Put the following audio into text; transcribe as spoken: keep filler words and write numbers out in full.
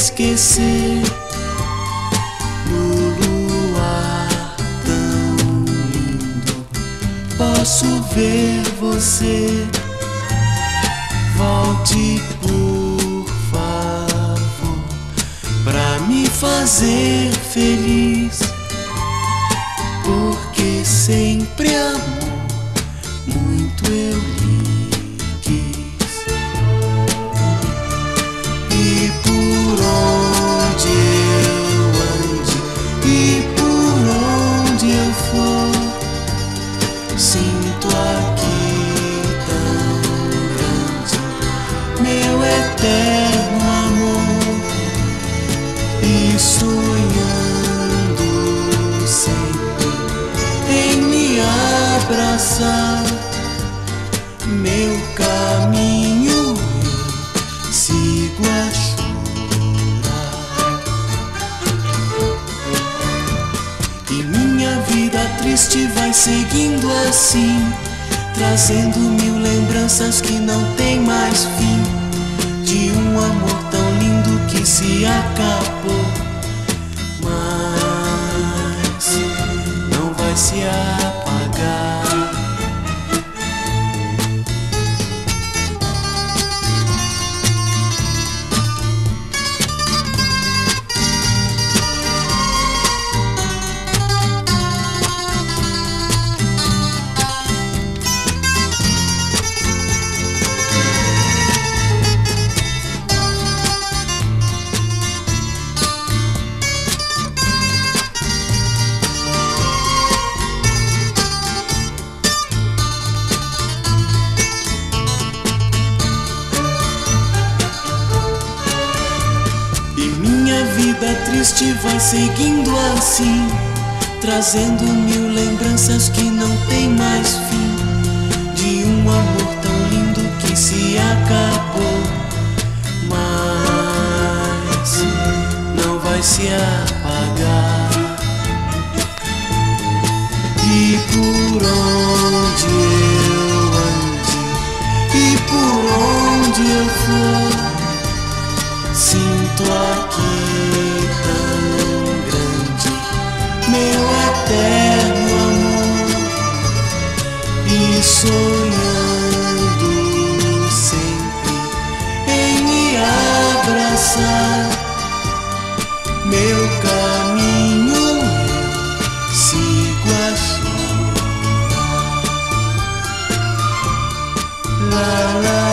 esquecer. No luar tão lindo posso ver você. Volte, por favor, pra me fazer feliz, porque sempre amor muito eu lhe quis. E por onde eu ande, e por onde eu for, sinto aqui tão grande meu eterno amor. E sonhando sempre em me abraçar, meu caminho eu sigo a chorar. E minha vida triste vai seguindo assim, trazendo mil lembranças que não tem mais fim, de um amor tão lindo que se acabou, mas não vai se apagar. Minha vida triste vai seguindo assim, trazendo mil lembranças que não tem mais fim, de um amor tão lindo que se acabou, mas não vai se apagar. E por onde eu ande, e por onde eu for, sinto aqui tão grande meu eterno amor. E sonhando sempre em me abraçar, meu caminho eu sigo a chorar. La, la.